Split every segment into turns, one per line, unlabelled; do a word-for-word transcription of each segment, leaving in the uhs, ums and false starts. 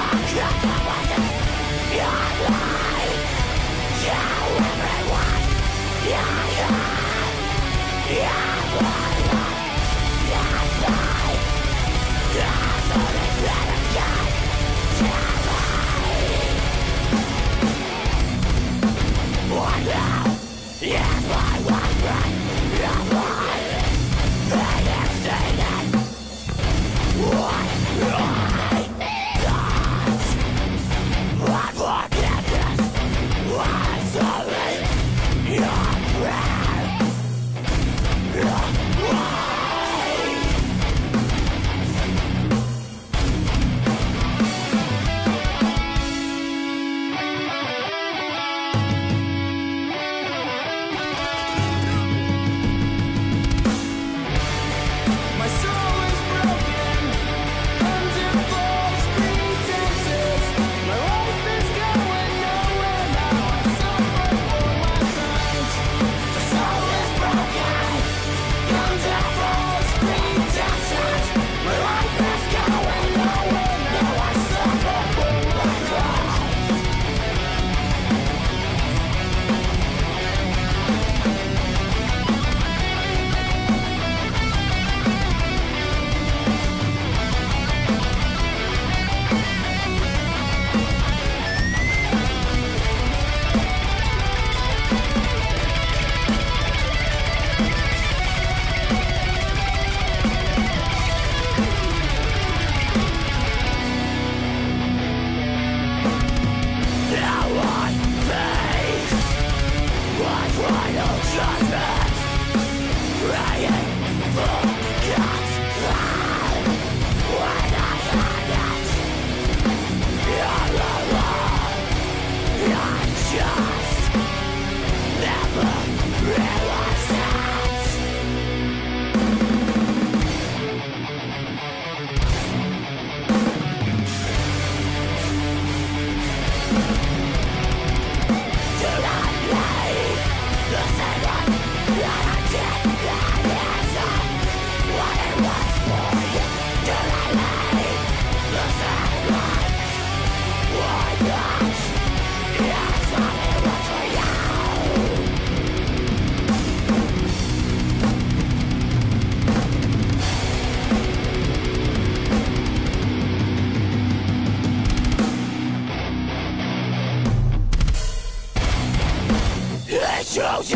chose you.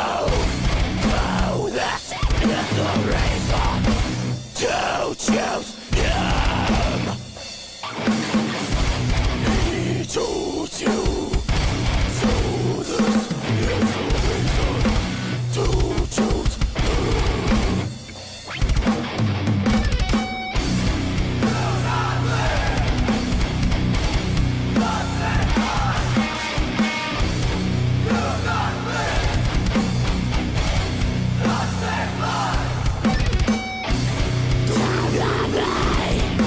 Oh, this is the reason to choose him. He chose you. So this is the reason to choose him. Do not live. Nothing else. Do not live. Nothing else. Do not live.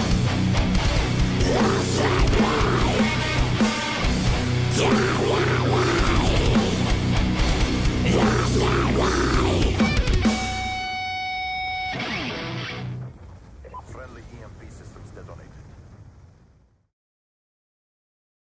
Nothing life. Do not live. Nothing life.
Friendly E M P systems detonated.